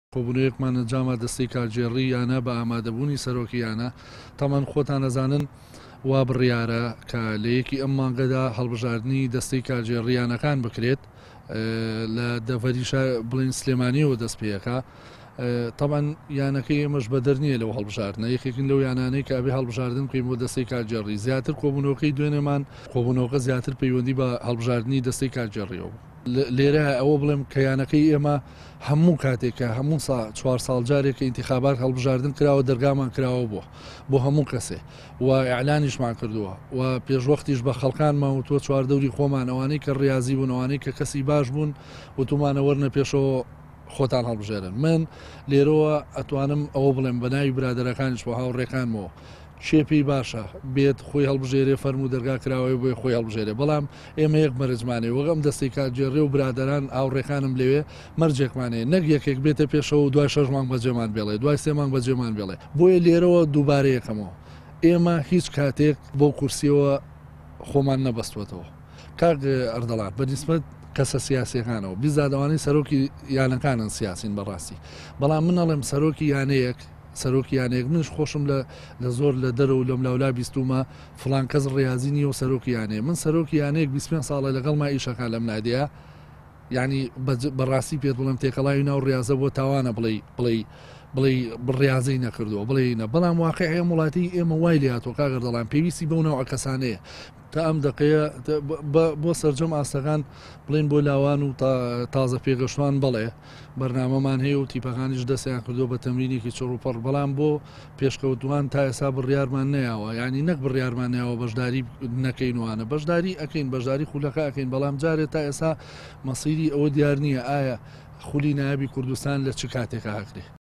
کۆبوونەیەکمان ئەنجامە دەستەی کارگێڕی یانە بە ئامادەبوونی سەرۆکیانە تەمان خۆتان ئەزانن وا بڕیارە کە لە یەکی ئەم مانگەدا هەڵبژاردننی دەستەی کارگێڕیانەکان بکرێت لە دەڤەری بڵین سلێمانیەوە دەست پێەکە. طبعاً یانەکەی ئێمەش بەدەر نییە لەو هەڵبژاردنە یەکێکن لەو یانانەی کە ئەبێ هەڵبژاردن بکەین بۆ دەستەی کارگێڕی زیاتر کۆبوونەوەکەی دوێنێمان کۆبوونەوەکە زیاتر پەیوەندی بە هەڵبژاردننی دەستەی کارگێڕیەوە. لێرە ئەوە بڵێم کە یانەکەی ئێمە هەموو کاتێکە هەموو 4 ساڵ جارێکە ئینتیخابات هەڵبژاردن کراوە دەرگامان کراوە بۆ هەموو کەسێ و ئیعلانیشمان کردووە و پێشوەختیش بە خەڵکانمان وتووە چواردەوری خۆمان ئەوانەی کە ڕاضی بوون ئەوانەی کە کەسی باش بوون وتومانە وەرنە پێشەوە خۆتان هەڵبژێرن. من لێرەوە ئەتوانم ئەوە بڵێم بە ناوی برادەرەکانیش بۆ هاوڕێکانمەوە شێپی باشە بێت خۆی هەڵبژێرێ فەرمو دەرگا کراوەی بۆی خۆی هەڵبژێرێ بەڵام ئێمە یەک مەرجمانێ وەگەم دەستی کارگێڕێ و برادەران ئاوڕێکانم لەوێ مەرجێکمانێ نەک یەکێک بێتە پێشەوە و دوای 6 مانگ بەجێمان بێڵێ دوای 3 مانگ بەجێمان بێڵێ بۆیە لێرەوە دووبارە یەکەمەوە ئێمە هیچ کاتێک بۆ کورسیەوە خۆمان نەبەستوەتەوە. کاک ئەردەڵات بەنسبەت کەسە سیاسیەکانەوە بیزادەوانی سەرۆکی یانەکانن سیاسین بەڕاستی بەڵام من ئەڵێم سەرۆکی یانەیەک منش خۆشم لە زۆر لە دەرە و لەم لاولا بیستومە فلان کەس ڕێازی نیە و سەرۆکی یانەیە من سەرۆکی یانەیەک 25 ساڵە لەگەڵ ما ئیشەکان لەم نادەیە ینی بەڕاستی پێت بڵم تێکەڵاوی ناو ڕاضە بۆ تاوانە بڵێ ڕاضەی نەکردووە بڵێنە بەڵام واقعی وڵاتی ئێمە وای لاتۆ کاگەر دەڵام پێویستی بەونەوە کەسانەیە تا ئەم دقەیە بۆ سەررجەم ئاستەکان بڵێن بۆ لاوان و تازە پێگەشتوان بڵێ بەرنامەمان هەیە و تیپەکانیش دەستیان کردو بە تەمرینێکی چڕوپەڕ بەڵام بۆ پێشکەوتوان تا ئێستا بڕیارمان نەیەوە ینی نەک بڕیارمان نەوە بەشداری نەکەینوانە بەشداری ئەەکەین بەشداری خولەکە ئەەکەین بەڵام جارێت تا ئێستا مەسیری ئەوە دیار نییە ئایا خولی نایابی کوردستان لە چ کاتێکە هەکرێ.